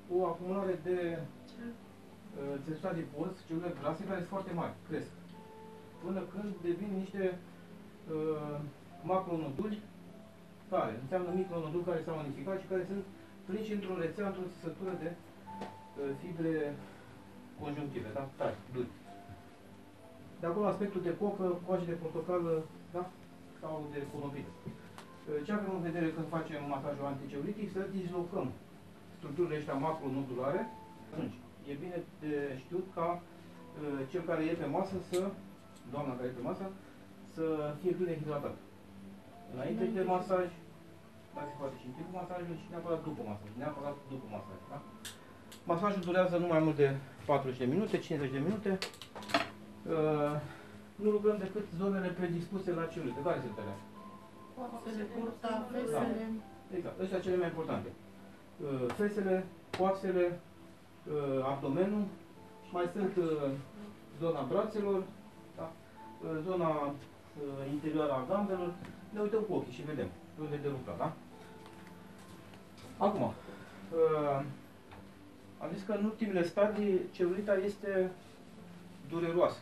o acumulare de țesut adipos, celule grase, care sunt foarte mari, cresc. Până când devin niște macronoduli, care înseamnă micronoduli care s-au unificat și care sunt prinși într-o rețea, într-o țesătură de fibre conjunctive, da? Tari, duri. De acolo aspectul de cocă, coace de portocală, da? Sau de conopidă. Ce avem în vedere când facem masajul anticelulitic? Să dislocăm structurile astea macronodulare. Atunci, e bine de știut ca cel care e pe masă doamna care e pe masă, să fie bine hidratat. Înainte de masaj, dar se poate și în timpul masajului și neapărat după masaj. Neapărat după masaj, da? Masajul durează nu mai mult de 40 de minute, 50 de minute. Nu lucrăm decât zonele predispuse la celulite. Care sunt alea? Coapsele, curta, fesele. Da. Exact. Astea cele mai importante. Fesele, coapsele, abdomenul, mai sunt zona brațelor, da? Zona interioară a gambelor. Ne uităm cu ochii și vedem unde de lucra, da? Acum, am zis că în ultimele stadii celulita este dureroasă.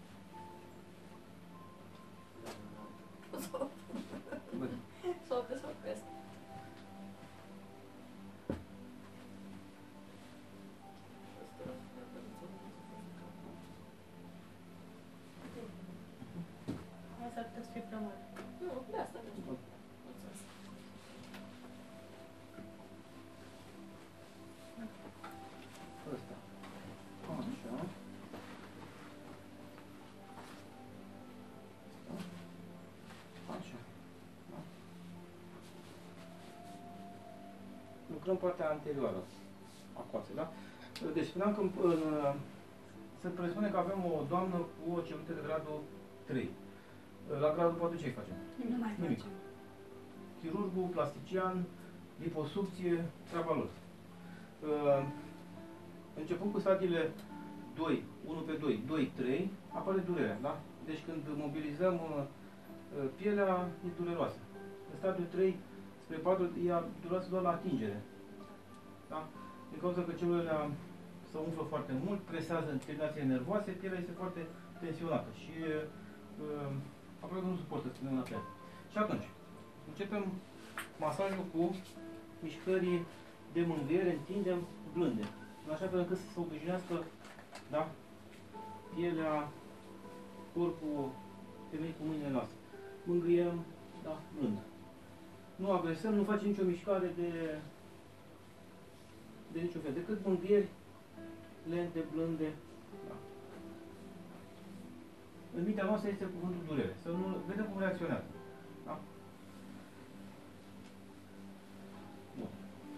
Să opresc. Asta ar putea să fie prea mare. Nu, de asta nu știu. Mulțumesc. Ăsta. Așa. Așa. Da. Lucrăm partea anterioară a coasei, da? Deci spuneam că se presupune că avem o doamnă cu o celulită de gradul 3. La gradul 4 ce facem? Nu mai Nimic. facem. Chirurgul, plastician, liposucție, treaba lor. Începând cu stadiile 2, 1 pe 2, 2, 3, apare durerea, da? Deci când mobilizăm pielea, e dureroasă. În stadiul 3 spre 4, ea durează doar la atingere. Da? Din cauza că celulele se umflă foarte mult, presează în terminațiile nervoase, pielea este foarte tensionată și aproape nu suportă să spunem la piele. Și atunci, începem masajul cu mișcări de mângâiere, întindem blânde. În așa fel încât să se obișnuiască, da? Pielea, corpul, femeii cu mâinile noastre. Mângâiem, da? Blând. Nu agresăm, nu facem nicio mișcare de niciun fel, decât mângâieri lente, blânde. Da. În mintea noastră este cuvântul durere. Să nu vedem cum reacționează. Da? Bun.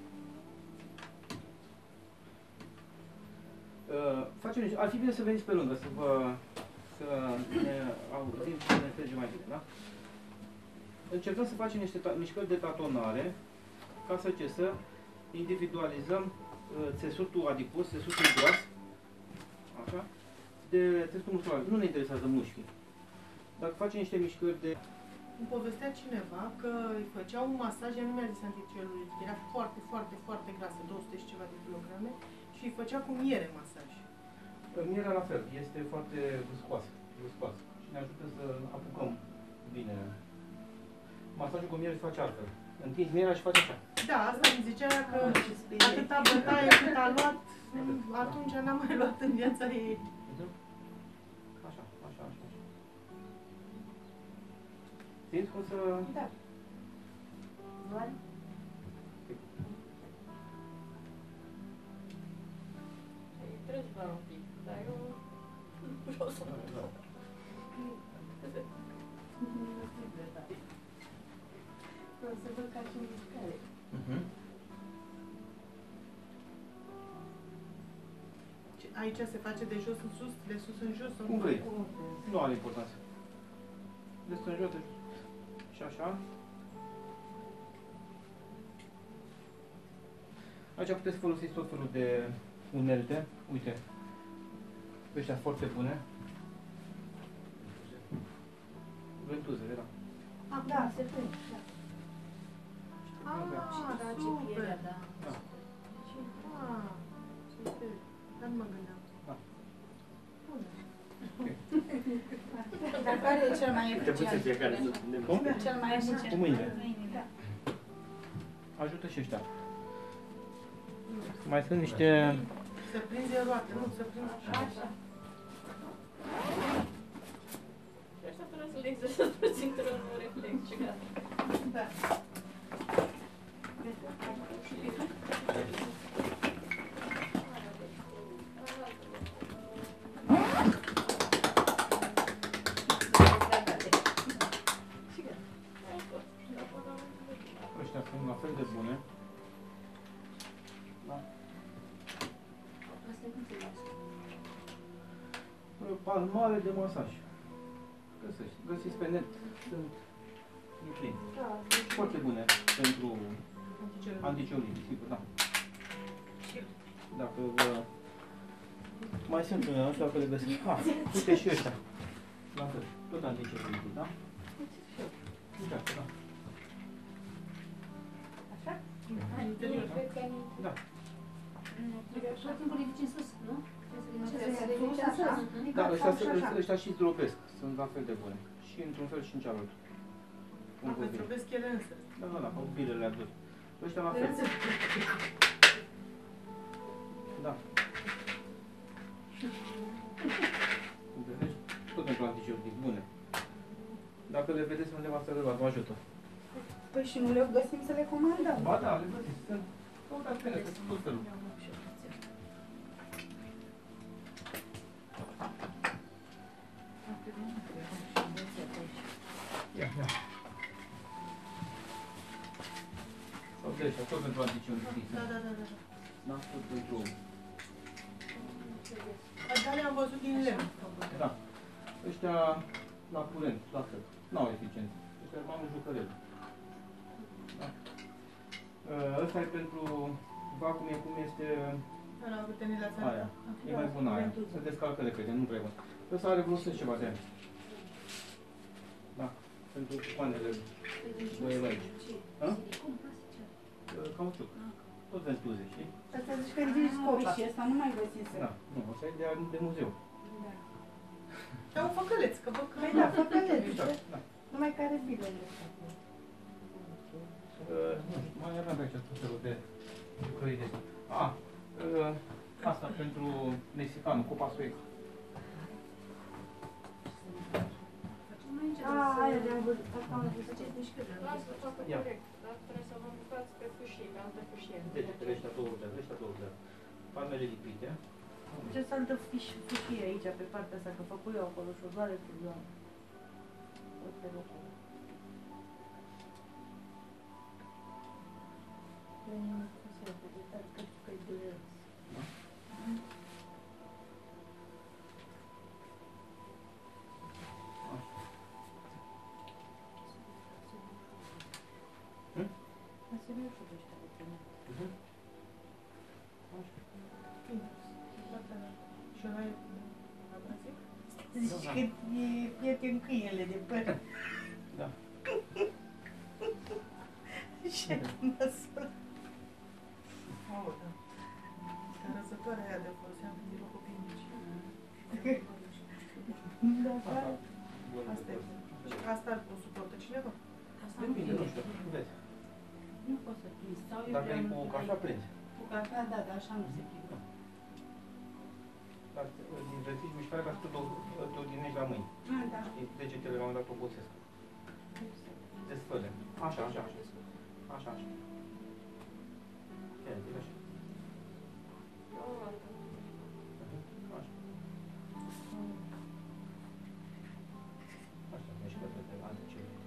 Ar fi bine să veniți pe lângă, să ne auzim și să ne înțelegem mai bine, da? Încercăm să facem niște mișcări de tatonare, ca să individualizăm țesutul adipos, țesutul gras, așa, de țesutul muscular. Nu ne interesează mușchii. Dacă facem niște mișcări de... Îmi povestea cineva că îi făcea un masaj, ea nu mi-a zis anticelulitic, era foarte, foarte, foarte grasă, 200 și ceva de kilograme, și îi făcea cu miere masaj. Mierea la fel, este foarte viscoasă și ne ajută să apucăm bine. Masajul cu miere se face altfel. Întinzi mierea și faci așa. Da, asta îmi zicea că atâta bătaie cât a luat, atunci n-am mai luat în viața ei. Așa. Simți cum să... Da. Doar? Treci doar un pic, dar eu vreau să mă duc. Vreau să văd ca și mișcare. Aici se face de jos în sus, de sus în jos? Cum vrei. Nu are importanță. De sus în jos, și așa. Aici puteți folosi tot felul de unelte. Uite, ăștia foarte bune. Ventuzele, da. Ah, da, se prinde, da. Ah, Și trage super. pielea, da. Da. Și Ah. mai eficient. Cum? Cel mai eficient. Cu mâinile. Ajută și ăștia. Mai sunt niște... Să prinzi în roată, nu, să prinzi așa. Și așa trebuie să le exersez pe cinturonul reflex și gata. Da. Ăștia sunt la fel de bune. Da. Palmare de masaj. Găsiți pe net. Sunt plini. Foarte bune pentru anticelulitic, sigur, da. Dacă vă... Mai sunt unele, nu știu dacă le găsiți. Uite și ăștia. La fel, tot anticelulitic, da? Uite, da. Așa? Da. Tot timpul ridici în sus, nu? Trebuie să ridici așa. Da, ăștia și zdrobesc. Sunt la fel de bune. Și într-un fel și în cealaltă. Cum vă zic. Trebuie ele însă. Da, cu bilele adus. Ăștia la fel. Da. Vedeți? Tot pentru anticelulitic, bune. Dacă le vedeți undeva să le luați, vă ajută. Păi și nu le găsim să le comandăm. Ba da, le găsiți. Sunt căutați pe net, sunt tot felul. Ia. Sau de ăștia, tot pentru anticelulitic. Da. Da, tot pentru... Dar am văzut din lemn. Da. Ăștia la curent, la fel. N-au eficiență. Ăștia mai mult jucărele. Da. Ăsta e pentru vacuum, e cum este La urtenile aia. E mai bună aia. Se descalcă repede, nu trebuie. Ăsta are vreo ceva de ani. Da. Pentru panele băie la aici. Cauciuc. Tot ventuze, știi? Asta zici că ridici scopa. Și ăsta nu mai găsise. Da. Nu, ăsta e de muzeu. Dar un făcăleț, că văd că... Păi da, făcăleț. Da. Numai care bilele. Nu știu, mai aveam pe aici tot felul de lucrări de astea. Asta pentru mexicanul, copa suecă. Aia de-am văzut. Asta am văzut. Faceți mișcări. Las că facă corect, dar trebuie să vă mucați pe fâșie, pe altă fâșie. Degetele ăștia două rudează, ăștia două rudează. Palmele lipite. Ce să altă fâșie aici, pe partea asta, că făcut eu acolo și o doare cu zona. Uite locul. Și ăla e abrasiv? Zici că e prieten câinele de păr. Da. Și măsură. Aolea. Răsătoarea aia de foloseam când erau copii mici. Asta e. Și asta o suportă cineva? Depinde, nu știu, vezi. Nu poți să prinzi. Sau eu Dacă e vreau cu cafea, prinzi. Cu cafea, da, dar așa nu se plică. Dar din rețiși mișcarea ca să te odinești la mâini. Da. Știi, degetele la un moment dat obosesc. Desfăle. Așa. Așa. Așa. Ia, zi, așa. Așa. Așa, mișcă-te de anticelulitic.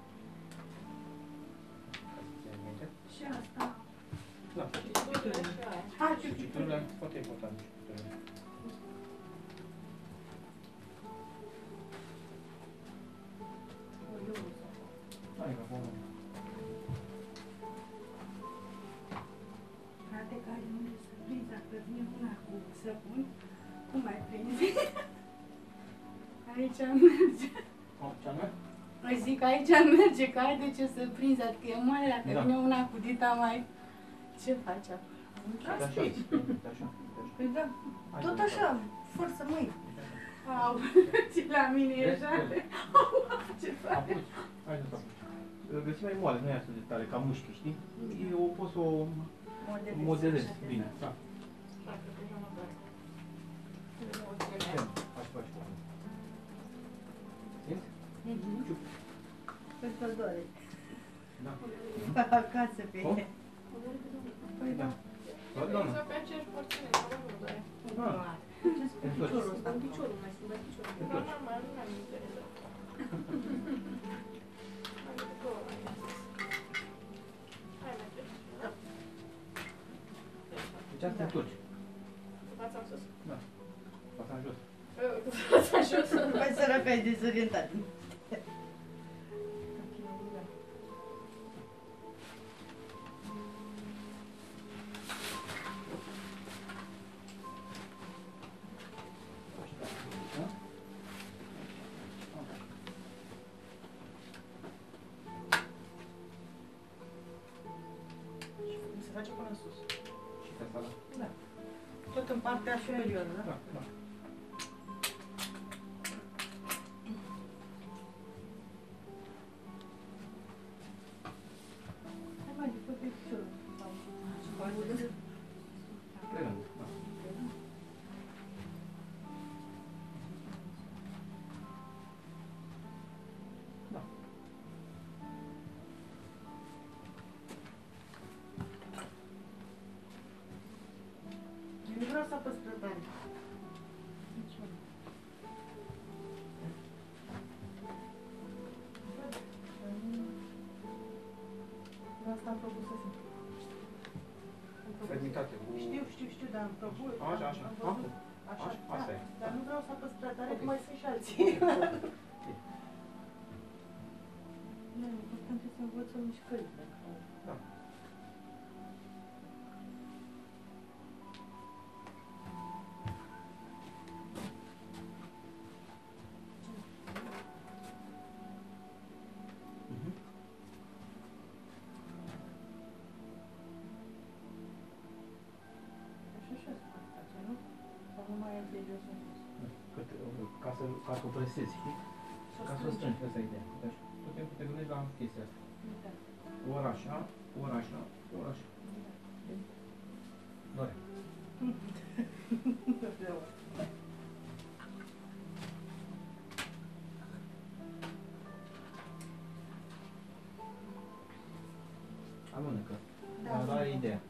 Ca să ții minte. Și asta. Da. Citurile, foarte important. Citurile. Hai, că vom. Frate, care nu e să prinzi, dacă vine una cu săpun, cum mai prinzi? Aici merge. Ce anume? Îi zic, aici merge, că ai de ce să prinzi, adică e mai dacă Da. vine una cu dita mai... Ce faci acolo? Așa. Păi da, tot așa, forță mâini. Au, și la mine e Vezi? jale. Ce faci? Apuci. Hai să apuci. Îl găsim mai moale, nu e atât de tare, ca mușchi, știi? Eu pot să o modelez bine. Da. Da, cred că e mai Faci, faci. Simți? Ciup. Păi că doare. Da. Acasă pe Cum? ea. Păi da. Da, doamnă. Exact pe aceeași porțiune, ca nu doare. Ah, Ce spui piciorul ăsta? În piciorul, mai schimbat piciorul. Da, normal, nu am interesat. Am două mai sus. Hai, merge. Da. deci asta întorci. Cu fața în sus. Da. Fața în jos. Cu fața în jos. Păi săraca e dezorientat. Da? Și se face până în sus. Și pe asta, da? Tot în partea superioară, da? Da, da. Hai mai de pe piciorul. Pe rând, da. Da. Eu nu vreau să apăs plătare. De asta am propus să simt. Fermitate cu... Știu, dar am propus. Așa, așa. Am văzut. Acum. Așa, Așa, da. asta e. Dar nu vreau să apăs prea tare, Ok. că mai sunt și alții. Nu, important e să învățăm mișcările. Da. Mhm. Așa și asta face, nu? Sau nu mai e de jos în sus? Ca să o presezi, știi? Ca să o strângi, asta e ideea. Deci, tot timpul te gândești la chestia asta. Da. Ori așa, ori așa, ori așa. Doare. Alunecă. Da. Dar are ideea.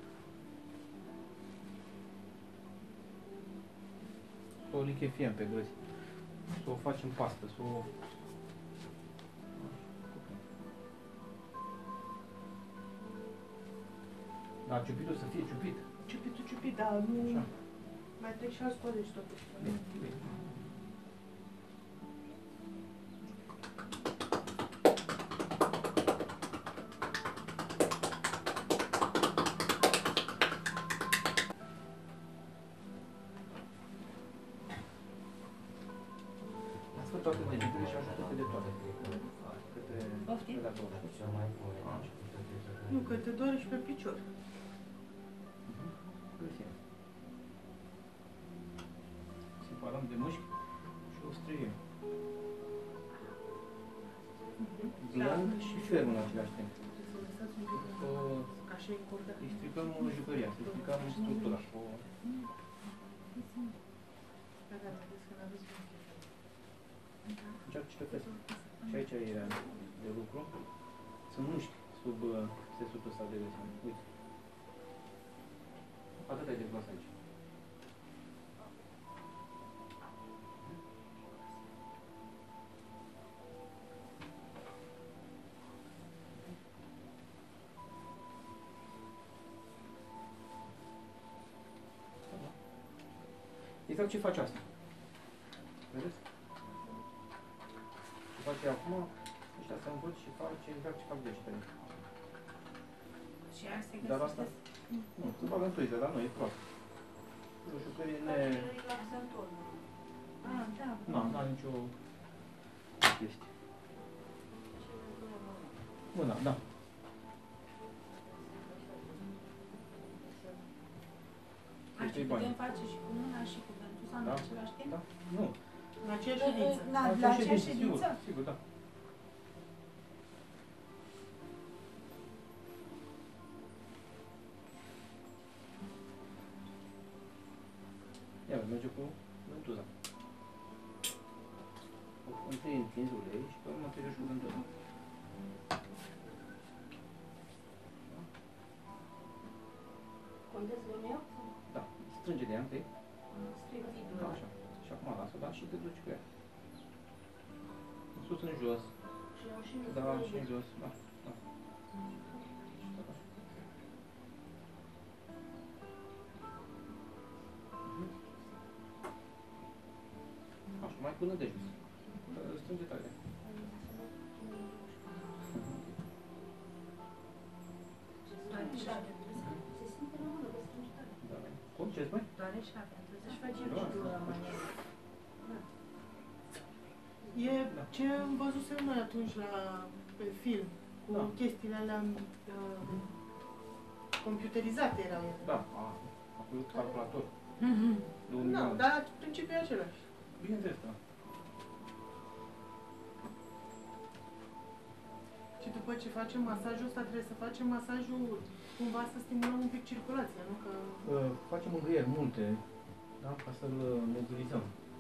Să o lichefiem pe gâzi. Să o facem pastă, să o... Dar ciupitul să fie ciupit. Ciupit, dar nu... Așa. Mai trec și alți colegi totuși. Bine, bine. Ați făcut toate degetele și ajută de toate. Câte... Poftim? de acolo. Așa. Nu, că te doare și pe picior. Găsim. Separăm de mușchi și o străiem. Bland și ferm în același timp. Să lăsați un pic Să ca așa e cordat. îi stricăm jucăria, să stricăm structura. Pe care vedeți că n-aveți bine. Încearcă și pe fes. Și aici e de lucru. Sunt mușchi sub țesutul ăsta de desenat. Uite. Atât ai de plas aici. Exact ce face asta. Vedeți? Ce face acum, ăștia se învăț și face exact ce fac de ăștia. Și asta e Dar asta, nu, se bagă în priză, dar nu, e prost. Nu știu că e ne... relaxator. Ah, da. Nu, nu are nicio chestie. Mâna, da. Așa putem face și cu mâna și cu ventul sau în Da. același timp? Da? Nu. În aceeași ședință. La Au fost aceeași sigur, ședință? sigur, da. Ia, merge cu vântuza. Întâi întinzi ulei și pe urmă te joci cu vântuza. Contează la meu? Da, strânge de ea întâi. Strică vidul Da, ăla. așa. Și acum lasă, da, și te duci cu ea. În sus, în jos. Și iau și nu Da, trebuie. și în jos, da. Da. Mhm. Așa, mai până de jos. Strânge tare. Se simte la mână, că strânge tare. Da. Cum, ce spui? Doare șaptea, trebuie să-și face Da. și tu la manieră. E Da. ce am văzusem noi atunci la pe film, cu Da. chestiile alea computerizate erau ele. Da, a făcut calculator. Nu, dar principiul e același. Bineînțeles, da. Și după ce facem masajul ăsta, trebuie să facem masajul cumva să stimulăm un pic circulația, nu? Că Facem mângâieri multe, da? Ca să-l mobilizăm.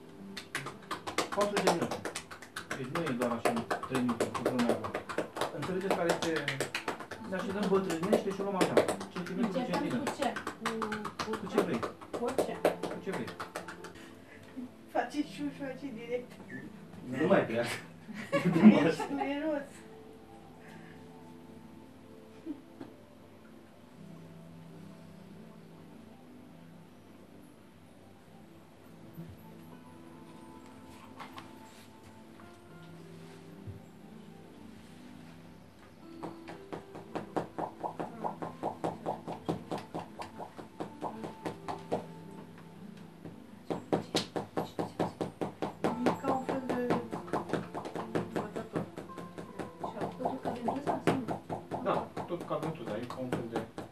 40 de minute. Deci nu e doar așa 3 minute, cu vremea acolo. Înțelegeți care este... Ne așezăm bătrânește și o luăm așa, centimetru cu Începem centimetru. cu ce? Cu ce vrei, Cu ce? cu ce vrei. Face șușu aici direct. Nu mai pe asta. Ești dureros. e ca un fel de vătător. Și au făcut ca de sau nu? Da, tot ca vântul, dar e ca un fel de...